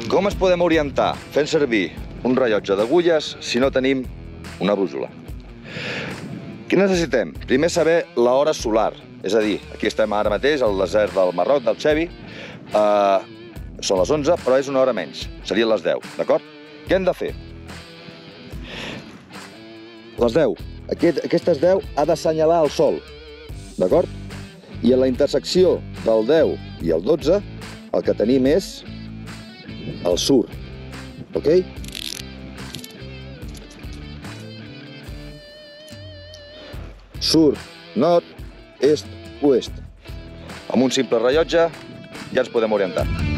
Com es podem orientar fent servir un rellotge d'agulles si no tenim una brújula? Què necessitem? Primer saber l'hora solar, és a dir, aquí estem ara mateix al desert del Marroc, del Chevi, són les 11, però és una hora menys, serien les 10, d'acord? Què hem de fer? Les 10, aquestes 10 ha d'assenyalar el sol, d'acord? I a la intersecció del 10 i el 12, el que tenim és el sur, ok? Sur, nord, est, oest. Amb un simple rellotge ja ens podem orientar.